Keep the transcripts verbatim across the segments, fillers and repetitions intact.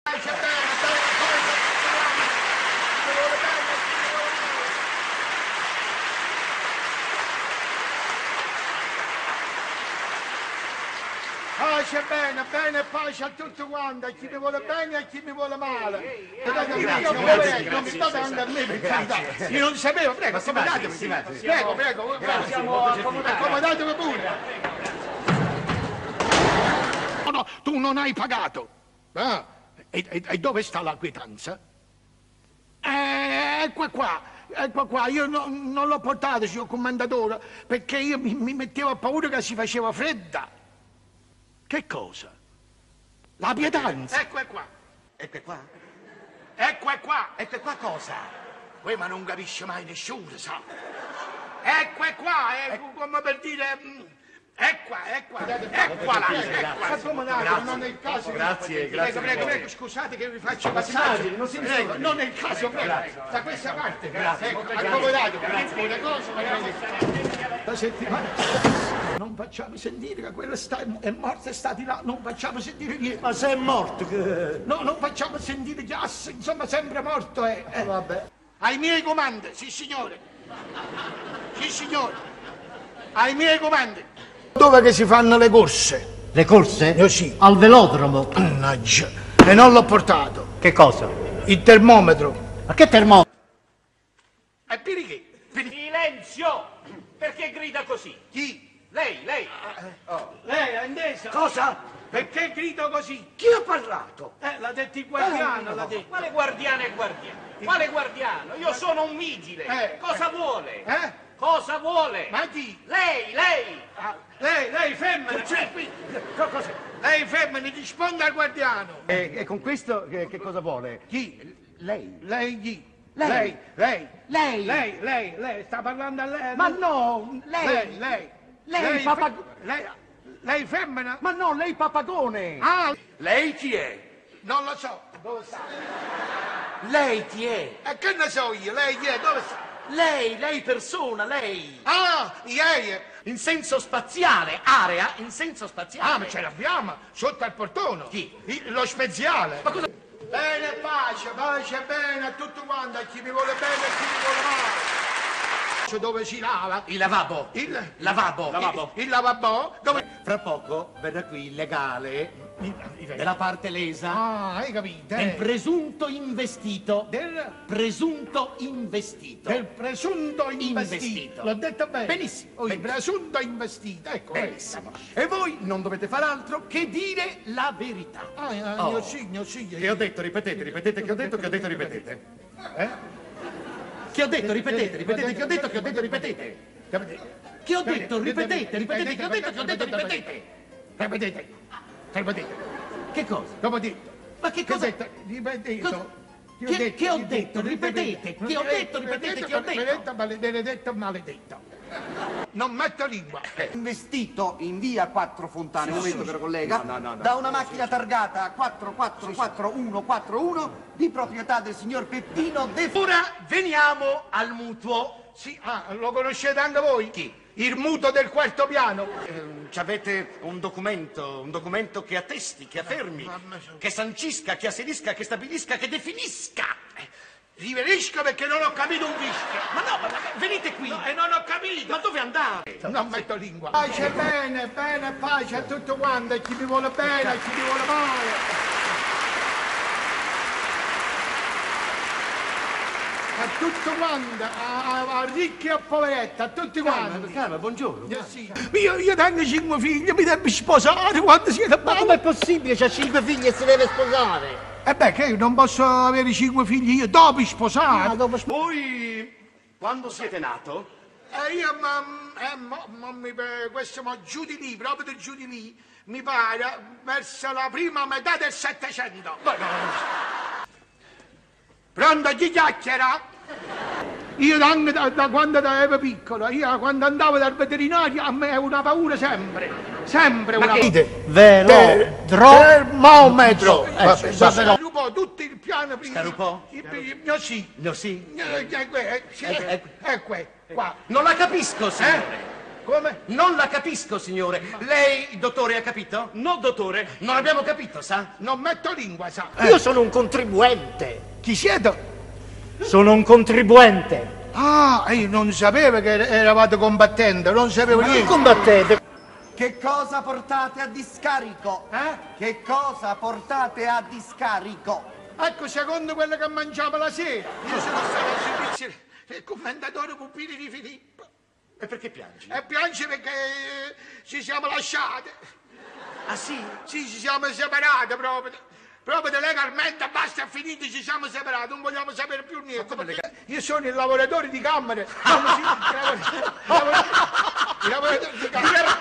Pace bene, bene, pace a tutti quanti, a chi mi vuole bene e a chi mi vuole male. Non mi sto dando a me per carità. Io non sapevo, prego, accomodatevi. Prego, prego, accomodatevi pure. No, no, tu non hai pagato. Ah, e, e, e dove sta la quietanza? Eh, ecco qua, ecco qua, io no, non l'ho portato, signor commendatore, perché io mi, mi mettevo a paura che si faceva fredda. Che cosa? La pietanza. Ecco qua. Ecco qua? Ecco qua. Ecco qua cosa? Poi ma non capisce mai nessuno, sa. Ecco qua, è come per dire... È qua, è qua, è qua là, è qua. Accomodate, non è il caso. Grazie, grazie. Prego, prego, prego, scusate che vi faccio passaggi. Non si prego, non è il caso, prego. Da questa parte, grazie. Ecco, accomodatevi, alcune cose, magari. La settimana. Non facciamo sentire che quello sta, è morto e sta di là, non facciamo sentire niente. Ma se è morto che... No, non facciamo sentire chiasse, insomma, sempre morto è. Eh. Vabbè. Ai miei comandi, sì signore. Sì signore. Ai miei comandi. Dove che si fanno le corse? Le corse? Io sì. Al velodromo. Mannaggia. E non l'ho portato. Che cosa? Il termometro. Ma che termometro? E perché? Silenzio! Perché grida così? Chi? Lei, lei. Oh. Lei ha inteso? Cosa? Perché grido così? Chi ha parlato? Eh, l'ha detto il guardiano, Eh, l'ha detto. Quale guardiano è guardiano? Quale guardiano? Io sono un vigile. Eh. Cosa vuole? Eh? Cosa vuole? Ma chi? Lei, lei. Ah, lei, lei femmina, c'è qui. Cosa? Lei femmina, risponda al guardiano. E, e con questo che, che cosa vuole? Chi? Lei. Lei chi? Lei. Lei, lei. Lei. Lei, lei, lei, sta parlando a lei. Ma no, lei. Lei, lei. Lei, papa- fe- lei, lei femmina? Ma no, lei papagone. Ah, Lei chi è? non lo so. Dove sta? Lei chi è? E che ne so io? Lei chi è? Dove sta? Lei, lei persona, lei. Ah, ieri. In senso spaziale, area in senso spaziale. Ah, ma ce l'abbiamo sotto al portone. Chi? Il- lo speziale. Ma cosa... Bene, pace, pace, bene a tutti quanti, a chi mi vuole bene e a chi mi vuole male. Dove si lava? Il lavabo. Il lavabo. Il, il lavabo? Dove? Fra poco verrà qui il legale Del della parte lesa Ah, hai capito? del Eh? presunto investito. Del, Presunto investito. del presunto investito. Investito. L'ho detto bene? Benissimo, Oh, il benissimo. presunto investito, ecco. Benissimo. E voi non dovete far altro che dire la verità. Ah, ah, Oh. mio signor, signor. Che ho detto, ripetete, ripetete, che ho detto, che ho detto, ripetete. Eh? Che ho detto, ripetete, ripetete, che ho detto, che ho detto, ripetete. Che ho detto, ripetete, ripetete, che ho detto, che ho detto, ripetete. Ripetete, ripetete. Che cosa? Dopo detto. Ma che Che ho cosa? detto? Ripetuto. Cosa? Che- che ho detto? Ripetete. Che ho detto? Ripetete. Che ho detto? Maledetto, maledetto, maledetto. Non metto lingua. Investito in via Quattro Fontane, un momento caro collega, No, no, no, no. da una macchina targata quattro quattro quattro uno quattro uno di proprietà del signor Peppino De... Ora veniamo al mutuo. Sì, ah, lo conoscete anche voi? Chi? Il mutuo del quarto piano. Ehm, ci avete un documento, un documento che attesti, che affermi, mamma sua. che sancisca, che asserisca, che stabilisca, che definisca. Eh, Riverisco perché non ho capito un fischio. Ma no, ma, ma venite qui. No, e non ho capito. Ma dove andate? Non metto lingua. Pace bene, bene, pace a tutti quanti, a chi mi vuole bene, a chi mi vuole male. A tutti quanti, a, a, a ricchi e a poveretti, a tutti quanti. Calma, buongiorno. Io, sì. io, io tengo cinque figli, mi devo sposare quando siete Ma belli. com'è possibile? C'ha cinque figli e si deve sposare. E beh, che io non posso avere cinque figli io dopo sposare. Ah, dopo sp- Voi, quando siete nato? E io, ma, eh, mo, mo, mi, eh, questo mo, giù di lì, proprio giù di lì, mi pare, verso la prima metà del Settecento. Pronto, chi chiacchiera? Io anche da, da quando ero piccolo, io quando andavo dal veterinario, a me è una paura sempre, sempre una paura. Velodro- Termometro. Eh, vabbè, vabbè. Scarupò tutto il piano prima. Scarupò? Il, il mio sì. No, sì. Eh, eh, que- eh, sì, Eh, eh. eh, que- qua. Non la capisco, signore. Come? Non la capisco, signore. Lei, dottore, ha capito? No, dottore. Non abbiamo capito, sa? Non metto lingua, sa. Io sono un contribuente. Chi siete? Sono un contribuente. Ah, io non sapevo che eravate combattenti, non sapevo Ma che niente. combattete? Che cosa portate a discarico? Eh? Che cosa portate a discarico? Ecco, secondo quello che mangiamo la sera. Io sono stato al servizio del commendatore Pupini di Filippo. E perché piangi? E piange perché ci siamo lasciati. Ah, sì? Sì, ci siamo separati proprio. Proprio legalmente, basta, è finito, ci siamo separati, non vogliamo sapere più niente. Perché io sono il lavoratore di camera. Come si dice? Il lavoratore di camera.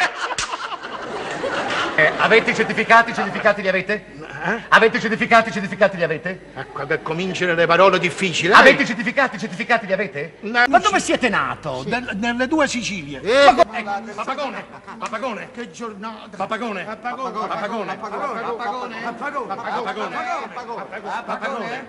Eh, avete i certificati? I certificati li avete? Eh? Avete i certificati? I certificati li avete? Ecco che cominciano le parole difficili. Avete i certificati? I certificati li avete? Ma Ma dove siete nato? Nel- nelle due Sicilie. Eh, Papagone, papagone, Che giornata. papagone, Papagone. papagone, Papagone. Papagone. papagone.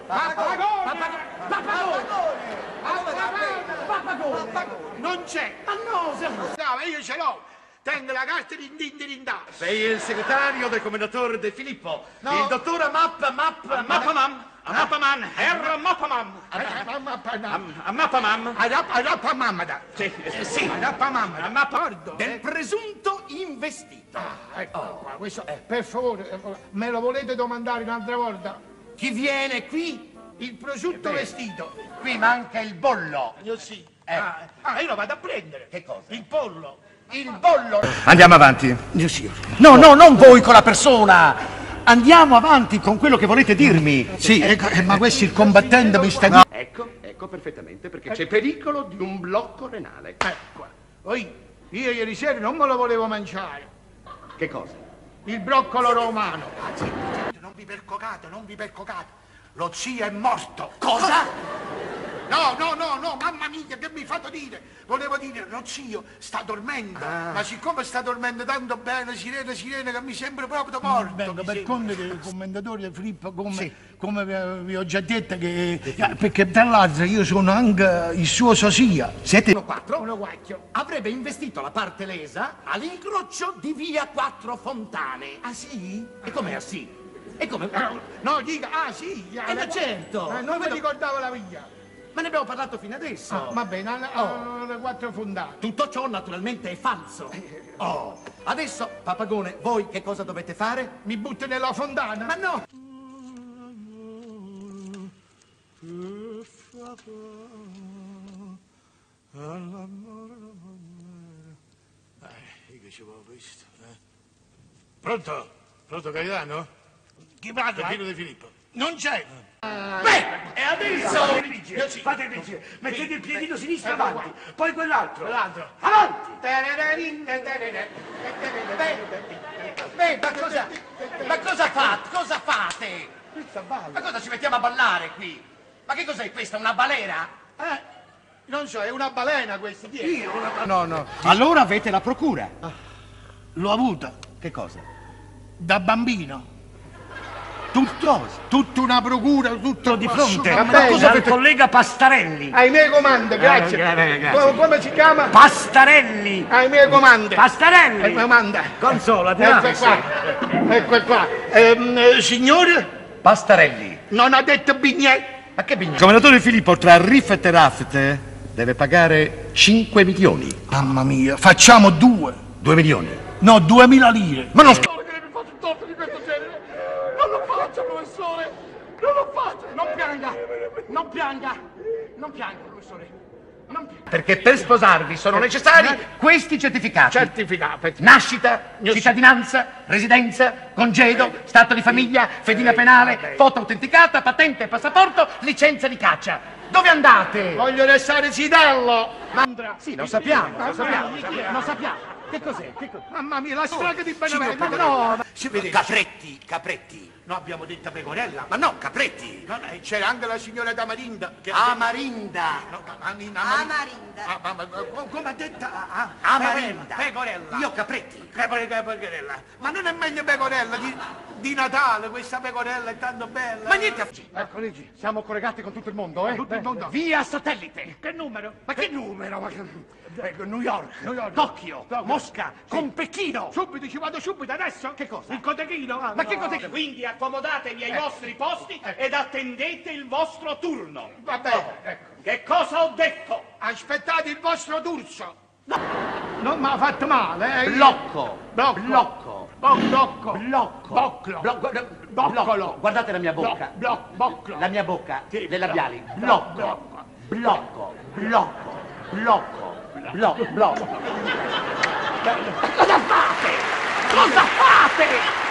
Non c'è. Ma no, siamo... No, io ce l'ho. Tengo la carta di indindindà. Sei il segretario del commendatore De Filippo. No. Il dottor Mappa, Mappa, Mappaman, Mappaman, Herr Mappaman. Mappaman. Arappa mamma. Sì, Sì, arappa mamma. Mappa del presunto investito. Ecco qua, questo, per favore, eh, me lo volete domandare un'altra volta? Chi viene qui? Il prosciutto vestito. Qui manca il bollo. Io sì. Eh. Ah, ah, io lo vado a prendere. Che cosa? Il pollo. Il bollo. Andiamo avanti. Io sì. No, no, non voi con la persona. Andiamo avanti con quello che volete dirmi. Sì, ecco, eh, ma questo il combattente mi sta dicendo. Ecco, ecco perfettamente, perché c'è pericolo di un blocco renale. Ecco. Poi, io ieri sera non me lo volevo mangiare. Che cosa? Il broccolo romano. Non vi percocate, non vi percocate. Lo zio è morto. Cosa? No, no, no, no, mamma mia, che mi fate dire? Volevo dire, lo zio sta dormendo, ma siccome sta dormendo tanto bene, sirena, sirena, che mi sembra proprio morto. Venga, per conto del commendatore Filippo, come, come vi, vi ho già detto, che, eh, perché tra l'altro io sono anche il suo sosia. Siete uno quattro? Uno guacchio. Avrebbe investito la parte lesa all'incrocio di via Quattro Fontane. Ah sì? E com'è ah, sì? E come? No, dica, ah sì. Eh, ma certo. Eh, non mi ricordavo la via. Ma ne abbiamo parlato fino adesso. Ah, va bene, alle, alle quattro fondate. Tutto ciò naturalmente è falso. Oh, adesso, Papagone, voi che cosa dovete fare? Mi butto nella fondana? Ma no! Eh, che ci vuole questo, eh? Pronto? Pronto, capitano? Chi parla? Il figlio di Filippo. Non c'è! Beh, e adesso... Fate il vigile. Mettete il piedino sinistro avanti, poi quell'altro. L'altro. Avanti! Beh, ma cosa... Ma cosa fate? Cosa fate? Ma cosa ci mettiamo a ballare qui? Ma che cos'è questa? Una balera? Eh, non so, è una balena questa. Io una No, no. Allora avete la procura. L'ho avuta Che cosa? da bambino. Tutto? Tutta una procura, tutto Di fronte. Ma Ma cosa al avete... collega Pastarelli. Ai miei comandi, grazie. Eh, grazie. Come, come si chiama? Pastarelli. Ai miei comandi. Pastarelli. Ai miei comandi. Consolati. Ecco qua. Ecco qua. Ehm, eh, signore, Pastarelli. non ha detto bignè. Ma che bignè? Il commendatore Filippo tra riffette e raffette deve pagare cinque milioni. Mamma mia, facciamo due. due milioni. No, duemila lire. Ma non sc... Non lo faccio, professore! Non lo faccio! Non pianga! Non pianga! Non pianga, professore! Non pianga! Perché per sposarvi sono necessari questi certificati. Certificato. Nascita, cittadinanza, residenza, congedo, stato di famiglia, fedina penale, foto autenticata, patente, passaporto, licenza di caccia. Dove andate? Voglio restare Sidello. Mandra. Sì, lo sappiamo, lo sappiamo, lo sappiamo. Che cos'è? Che cos'è? Mamma mia, la strage di Benevento. Ma no! Si vede. Capretti, Capretti. No, abbiamo detto Pecorella. Ma no, Capretti. No, no, c'era anche la signora Damarinda. Che Amarinda. No, Amarina. Amarinda. Ah, ma, ma, come- come ha detto? Ah, ah, Amarinda. Pecorella. Io Capretti. Pecorella. Pecorella. Ma non è meglio Pecorella? Di... di Natale, questa pecorella è tanto bella. Ma niente, Ecco, Luigi, siamo collegati con tutto il mondo, eh? Tutto il mondo. via satellite. Che numero? Ma che numero? Ma che- Ecco, New York, New York. Tokyo, Tokyo. Mosca, con Pechino. Subito, ci vado subito, adesso? Che cosa? Il cotechino? Ma che cos'è? Quindi accomodatevi ai vostri posti ed attendete il vostro turno. Va bene, ecco. Che cosa ho detto? Aspettate il vostro turso. Non mi ha fatto male, eh? Blocco. Blocco. Blocco. Bo- blocco. Blocco. Boccolo. Blo- guarda- Boccolo. blocco. Guardate la mia bocca. Blo- blo- boccolo. La mia bocca, Sì, le labiali. blocco. Blocco. Blocco. Blocco. Blocco. Blocco. Blocco. Cosa fate? Cosa fate?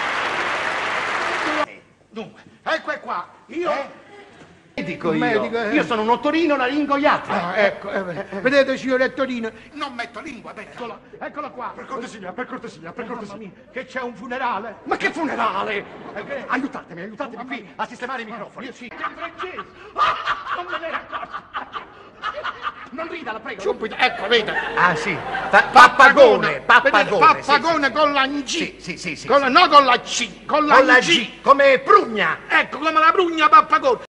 Dunque, ecco qua. Io... Medico Un io. medico, eh. Io sono un otorino laringoiatra. Ah, ecco, eh, vedete signor Rettorino, non metto lingua, beh, eccolo, eccolo qua. Per cortesia, per cortesia, per Mamma cortesia. mia, che c'è un funerale. Ma che funerale! che- Aiutatemi, aiutatemi Mamma qui mia. a sistemare i microfoni. Io sì, in francese. Non me ne ero accorto. Non rida, la prego. Subito, ecco, vede. Ah sì, Pa- pappagone, pappagone. Vedete, sì, pappagone sì, con la G. Sì, sì, sì, sì, Con la- sì. no con la C, con la, Con la G. G, come prugna. Ecco, come la prugna pappagone.